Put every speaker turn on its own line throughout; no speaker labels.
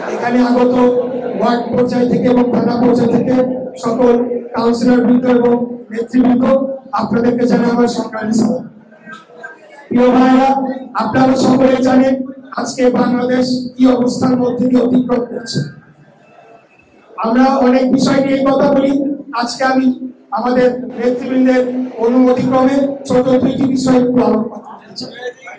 এখানে আগত ওয়ার্ড পর্যায় থেকে এবং থানা পর্যায় থেকে সকল কাউন্সিলর বৃন্দ এবং নেতৃবৃন্দ, আপনাদেরকে জানাই আমার সংগ্রামী সালাম। প্রিয় ভাইরা, আপনারা সকলেই জানেন আজকে বাংলাদেশ কি অবস্থার মধ্যে দিয়ে অতিক্রম করছে। আমরা অনেক বিষয় নিয়ে কথা বলি, আজকে আমি আমাদের নেতৃবৃন্দের অনুমতিক্রমে ছোট দুইটি বিষয় আলোচনা করতে চাই।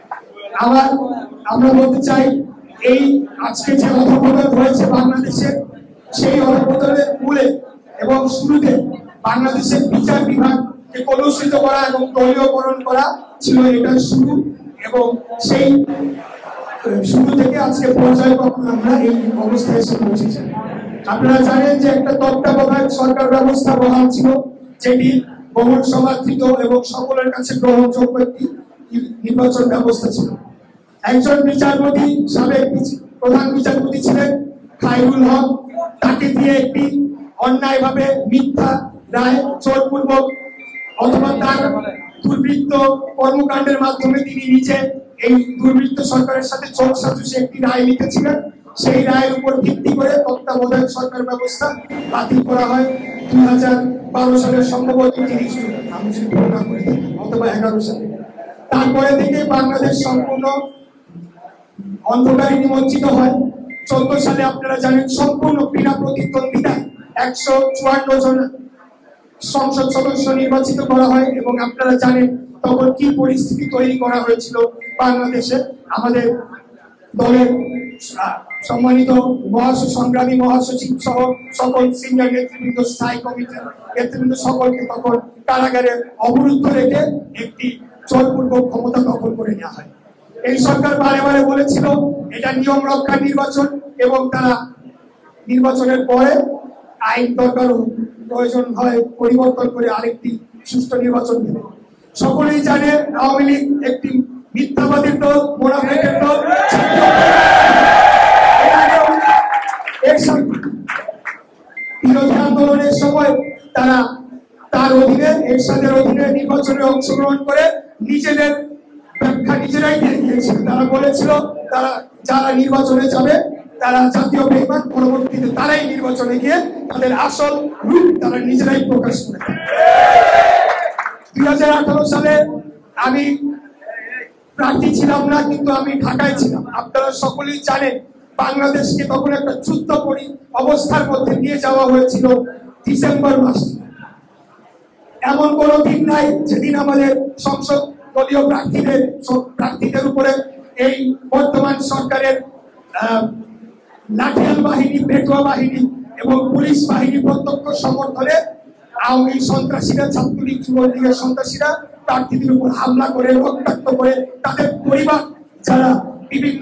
আমরা বলতে চাই, এই আজকে যে অধঃপতন হয়েছে বাংলাদেশে, সেই অধঃপতনের মূলে এবং শুরুতে বাংলাদেশের বিচার বিভাগকে কলুষিত করা এবং দলীয়করণ করা ছিল এটার শুরু, এবং সেই শুরু থেকে আজকে পর্যায়ক্রমে আমরা এই অবস্থায় এসে পৌঁছেছি। আপনারা জানেন যে একটা তত্ত্বাবধায়ক সরকার ব্যবস্থা বহাল ছিল, যেটি বহুল সমাদৃত এবং সকলের কাছে গ্রহণযোগ্য একটি নির্বাচন ব্যবস্থা ছিল। একজন বিচারপতি, সাবেক প্রধান বিচারপতি ছিলেন খায়রুল হক, তাকে দিয়ে একটি অন্যায়ভাবে মিথ্যা রায়, জোরপূর্বক অথবা তার দুর্বৃত্ত কর্মকাণ্ডের মাধ্যমে তিনি নিজে এই দুর্বৃত্ত সরকারের সাথে যোগসাজশে একটি রায় লিখেছিলেন। সেই রায়ের উপর ভিত্তি করে তত্ত্বাবধায়ক সরকার ব্যবস্থা বাতিল করা হয় 2012 সালের সম্ভবত 30 জুন, আমি যদি ভুল না করে থাকি, অথবা 11 সালে। তারপরে থেকে বাংলাদেশ সম্পূর্ণ অন্ধকারে নিমজ্জিত হয়। 14 সালে আপনারা জানেন সম্পূর্ণ বিনা প্রতিদ্বন্দ্বিতায় 154 জন সংসদ সদস্য নির্বাচিত করা হয়, এবং আপনারা জানেন তখন কি পরিস্থিতি তৈরি করা হয়েছিল বাংলাদেশে। আমাদের দলের সম্মানিত সংগ্রামী মহাসচিব সহ সকল সিনিয়র নেতৃবৃন্দ, স্থায়ী কমিটির নেতৃবৃন্দ সকলকে তখন কারাগারে অবরুদ্ধ রেখে একটি জোরপূর্বক ক্ষমতা দখল করে নেওয়া হয়। এই সরকার বারে বারে বলেছিল এটা নিয়ম রক্ষার নির্বাচন, এবং তারা নির্বাচনের পরে আইন দরকার প্রয়োজন হয় পরিবর্তন করে আরেকটি সুষ্ঠু নির্বাচন দেবে। সকলেই জানে আওয়ামী লীগ একটি মিথ্যাবাদীর দল, মোনাফেকের দল। বিরোধী আন্দোলনের সময় তারা তার অধীনে, এরশাদের অধীনে নির্বাচনে অংশগ্রহণ করে নিজেদের ব্যাখ্যা নিজেরাই দিয়ে দিয়েছিল। তারা বলেছিল তারা যারা নির্বাচনে যাবে তারা জাতীয় বেঈমান, পরবর্তীতে তারাই নির্বাচনে গিয়ে তাদের আসল রূপ তারা নিজেরাই প্রকাশ করে। 2018 সালে আমি প্রার্থী ছিলাম না, কিন্তু আমি ঢাকায় ছিলাম। আপনারা সকলেই জানেন বাংলাদেশকে তখন একটা যুদ্ধ অবস্থার মধ্যে নিয়ে যাওয়া হয়েছিল ডিসেম্বর মাসে। এমন কোন দিন নাই যেদিন আমাদের সংসদ দলীয় প্রার্থীদের উপরে এই বর্তমান সরকারের লাঠিয়াল বাহিনী, পেটুয়া বাহিনী এবং পুলিশ বাহিনী প্রত্যক্ষ সমর্থনে আওয়ামী সন্ত্রাসীরা, ছাত্রলীগ, যুবলীগের সন্ত্রাসীরা প্রার্থীদের উপর হামলা করে, রক্তাক্ত করে, তাদের পরিবার যারা বিভিন্ন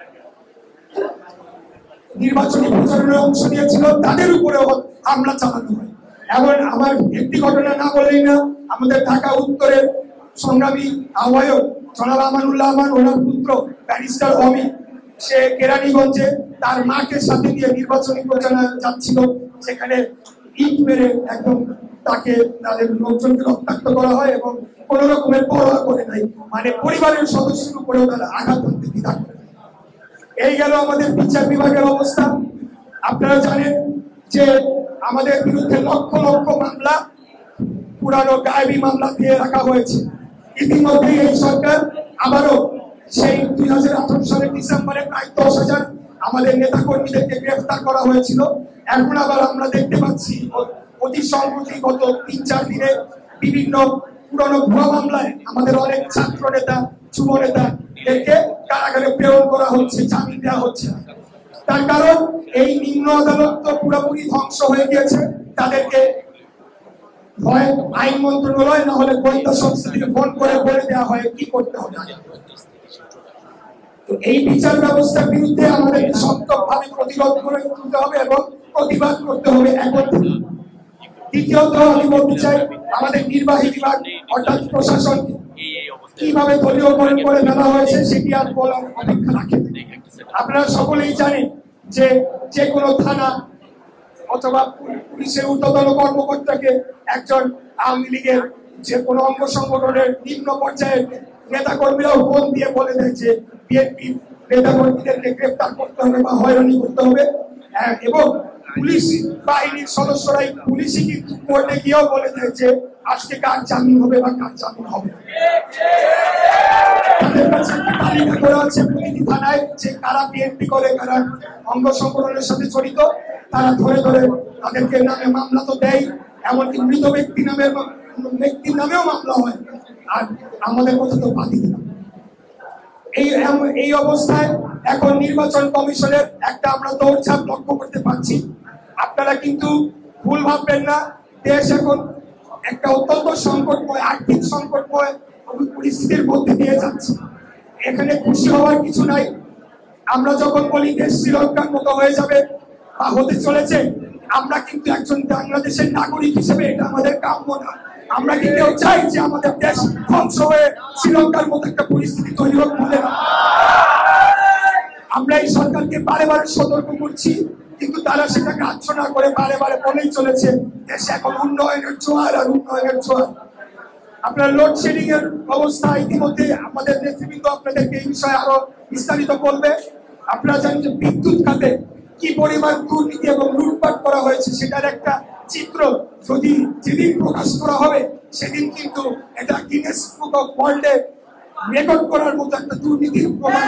নির্বাচনী প্রচারণায় অংশ নিয়েছিল তাদের উপরেও হামলা চালানো হয়। এমন আমার একটি ঘটনা না বললেই না, আমাদের ঢাকা উত্তরের সংগ্রামী আহ্বায়ক জনাব আমানুল্লাহ আমান, ওনার পুত্র ব্যারিস্টার অমিত, সে কেরানীগঞ্জে তার মাকে সাথে নিয়ে নির্বাচনী প্রচারণা যাচ্ছিল, সেখানে ইট মেরে একদম তাকে, তাদের লোকজনকে রক্তাক্ত করা হয় এবং কোন রকমের পরোয়া করে নাই, মানে পরিবারের সদস্যের উপরেও তারা আঘাত করতে দ্বিধা করে। এই গেল আমাদের বিচার বিভাগের অবস্থা। আপনারা জানেন যে আমাদের বিরুদ্ধে লক্ষ লক্ষ মামলা, পুরানো গায়েবী মামলা দিয়ে রাখা হয়েছে। ইতিমধ্যে এই সরকার আবারও সেই 2018 সালের ডিসেম্বরে প্রায় 10,000 আমাদের নেতা কর্মীদেরকে গ্রেফতার করা হয়েছিল। এখন আবার আমরা দেখতে পাচ্ছি অতি সম্প্রতি গত 3-4 দিনে বিভিন্ন পুরনো ভুয়া মামলায় আমাদের অনেক ছাত্র নেতা, যুব নেতাদেরকে কারাগারে প্রেরণ করা হচ্ছে, জামিন দেওয়া হচ্ছে। তার কারণ এই নিম্ন আদালত তো পুরোপুরি ধ্বংস হয়ে গিয়েছে, তাদেরকে হয় আইন মন্ত্রণালয় না হলে গোয়েন্দা সংস্থা থেকে ফোন করে বলে দেওয়া হয় কি করতে হবে। তো এই বিচার ব্যবস্থার বিরুদ্ধে আমাদের শক্তভাবে প্রতিরোধ করে তুলতে হবে এবং প্রতিবাদ করতে হবে এখন। দ্বিতীয়ত আমি বলতে চাই আমাদের নির্বাহী বিভাগ অর্থাৎ প্রশাসন কিভাবে দলীয়করণ করে ফেলা হয়েছে সেটি আর বলার অপেক্ষা রাখে। আপনারা সকলেই জানেন যে যে কোনো থানা অথবা পুলিশের ঊর্ধ্বতন কর্মকর্তাকে একজন আওয়ামী লীগের যে কোনো অঙ্গ সংগঠনের নিম্ন পর্যায়ের নেতা কর্মীরাও ফোন দিয়ে বলে দেয় যে বিএনপি নেতাকর্মীদেরকে গ্রেফতার করতে হবে বা হয়রানি করতে হবে। এবং পুলিশ বাহিনীর সদস্যরাই পুলিশই কিন্তু কোর্টে গিয়েও বলে দিয়েছে আজকে কার জামিন হবে বা কার জামিন হবে। তাদের কাছে তালিকা করা আছে প্রতিটি থানায় যে কারা বিএনপি করে, কারা অঙ্গ সংগঠনের সাথে জড়িত, তারা ধরে ধরে তাদেরকে নামে মামলা তো দেয়, এমনকি মৃত ব্যক্তির নামেও মামলা হয়। আর আমাদের কথা তো বাদ দিলাম। এই অবস্থায় এখন নির্বাচন কমিশনের একটা আমরা দৌড়ঝাঁপ লক্ষ্য করতে পারছি। আপনারা কিন্তু ভুল ভাববেন না, দেশ এখন একটা অত্যন্ত সংকটময়, আর্থিক সংকটময় পরিস্থিতির মধ্যে দিয়ে যাচ্ছে। এখানে খুশি হওয়ার কিছু নাই। আমরা যখন বলি দেশ শ্রীলঙ্কার মতো হয়ে যাবে বা হতে চলেছে, আমরা কিন্তু একজন বাংলাদেশের নাগরিক হিসেবে এটা আমাদের কাম্য না। আমরা কি কেউ চাই যে আমাদের দেশ ধ্বংস হয়ে শ্রীলঙ্কার মতো একটা পরিস্থিতি তৈরি হোক? বলে না। আমরা এই সরকারকে বারে বারে সতর্ক করছি, কিন্তু তারা সেটা গ্রাহ্য না করে বারে বারে বলেই চলেছে দেশে এখন উন্নয়নের জোয়ার আর উন্নয়নের জোয়ার। আপনার লোডশেডিং এর অবস্থা ইতিমধ্যে আমাদের নেতৃবৃন্দ আপনাদেরকে এই বিষয়ে আরো বিস্তারিত বলবে। আপনারা জানেন যে বিদ্যুৎ খাতে কি পরিমাণ দুর্নীতি এবং লুটপাট করা হয়েছে সেটার একটা চিত্র যদি যেদিন প্রকাশ করা হবে সেদিন কিন্তু এটা গিনেস বুক অফ ওয়ার্ল্ডে রেকর্ড করার মতো একটা দুর্নীতির প্রমাণ।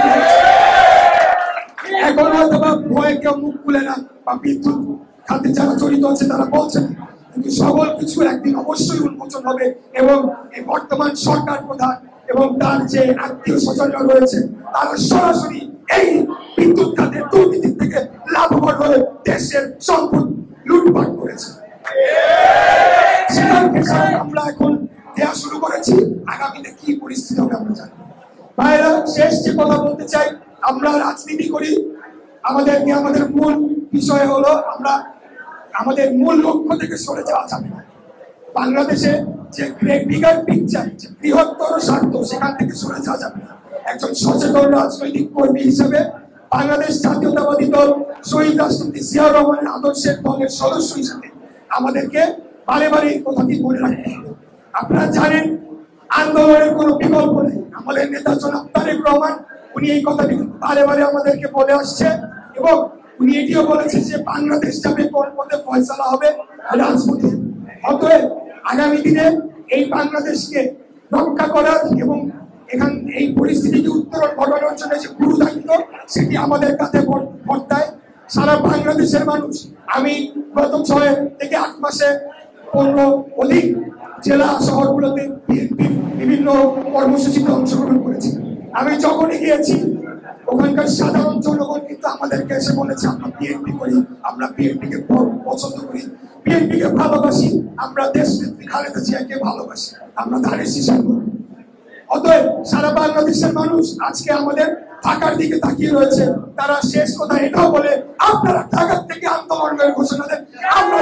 এখন হয়তো বা ভয়ে কেউ মুখ খুলে না বা বিদ্যুৎ খাতে যারা জড়িত আছে তারা বলছেন, কিন্তু সকল কিছু একদিন অবশ্যই উন্মোচন হবে এবং এই বর্তমান সরকার প্রধান এবং তার যে আত্মীয় স্বজনরা রয়েছে তারা সরাসরি এই বিদ্যুৎ খাতের দুর্নীতি থেকে লাভবান হয়ে দেশের সম্পদ লুটপাট করেছে। সেটার পেছনে আমরা এখন দেওয়া শুরু করেছি। আগামীতে কি পরিস্থিতি হবে আমরা জানি। ভাইরা, শেষ যে কথা বলতে চাই, আমরা রাজনীতি করি, আমাদের মূল বিষয় হলো আমরা আমাদের মূল লক্ষ্য থেকে সরে যাওয়া যাবে না। বাংলাদেশে যে বিগার পিকচার, যে বৃহত্তর স্বার্থ, সেখান থেকে সরে যাওয়া যাবে না। একজন সচেতন রাজনৈতিক কর্মী হিসেবে বাংলাদেশ জাতীয়তাবাদী দল শহীদ রাষ্ট্রপতি জিয়াউর রহমানের আদর্শের দলের সদস্য হিসেবে আমাদেরকে বারে বারে এই কথাটি মনে রাখতে হবে। আপনারা জানেন আন্দোলনের কোনো বিকল্প নেই। আমাদের নেতা জনাব তারেক রহমান উনি এই কথাটি বারে বারে আমাদেরকে বলে আসছে এবং উনি এটিও বলেছেন যে বাংলাদেশ যাবে কোন পথে ফয়সালা হবে রাজপথে। অতএব আগামী দিনে এই বাংলাদেশকে রক্ষা করার এবং এই পরিস্থিতিকে উত্তরণ ঘটানোর জন্য যে গুরু দায়িত্ব সেটি আমাদের কাছে বর্তায়। সারা বাংলাদেশের মানুষ, আমি গত 6 থেকে 8 মাসে 15 অধিক জেলা শহরগুলোতে বিভিন্ন কর্মসূচিতে অংশগ্রহণ করেছি। আমি যখনই গিয়েছি ওখানকার সাধারণ জনগণ কিন্তু আমাদেরকে এসে বলেছে আমরা বিএনপি করি, আমরা বিএনপিকে পছন্দ করি, বিএনপিকে ভালোবাসি, আমরা দেশ নেত্রী খালেদা জিয়াকে ভালোবাসি, আমরা ধানের শীষের করি। অতএব সারা বাংলাদেশের মানুষ আজকে আমাদের ঢাকার দিকে তাকিয়ে রয়েছে। তারা শেষ কথা এটাও বলে আপনারা ঢাকার থেকে আন্দোলনের ঘোষণা দেন, আমরা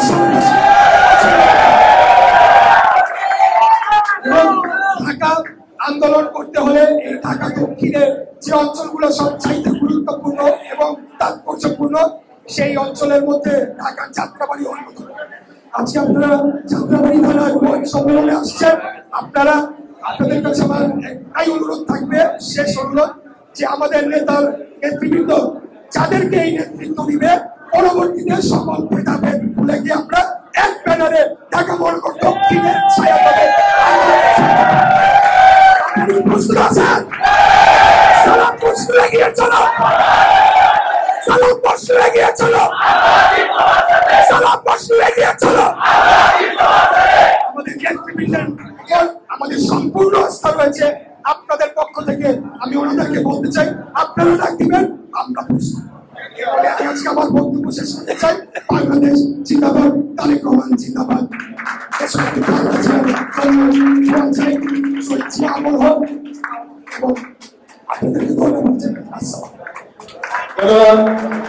এবং ঢাকা আন্দোলন করতে হলে এই ঢাকা দক্ষিণের যে অঞ্চলগুলো সবচাইতে গুরুত্বপূর্ণ এবং তাৎপর্যপূর্ণ সেই অঞ্চলের মধ্যে ঢাকার যাত্রাবাড়ি অন্যতম। আজকে আপনারা যাত্রাবাড়ি থানার সম্মেলনে আসছেন। আপনাদের কাছে আমার একটাই অনুরোধ থাকবে, শেষ অনুরোধ, যে আমাদের নেতার নেতৃবৃন্দ যাদেরকে এই নেতৃত্ব দিবে পরবর্তীতে সকল ভেদাভেদ ভুলে গিয়ে আমরা এক ব্যানারে ঢাকা মহানগর দক্ষিণের ছায়াতলে প্রস্তুত আছেন? সালাম প্রস্তুত এগিয়ে চলো, সালাম প্রস্তুত এগিয়ে চলো, সালাম প্রস্তুত এগিয়ে চলো। আমাদের নেতৃবৃন্দের আমাদের সম্পূর্ণ আস্থা রয়েছে। আপনাদের পক্ষ থেকে আমি ওনাদেরকে বলতে চাই আপনারা ডাক দিবেন, আমরা প্রস্তুত। আজকে আমার বক্তব্য শেষ করতে চাই। বাংলাদেশ জিন্দাবাদ, তারেক রহমান জিন্দাবাদ। আমল হোক এবং আপনাদেরকে ধন্যবাদ জানাই। আসসালাম।